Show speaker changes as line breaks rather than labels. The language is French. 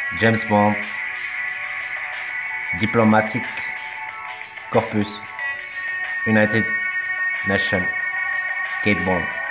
James Bond, Diplomatic Corpus, United Nations, Kate Bond.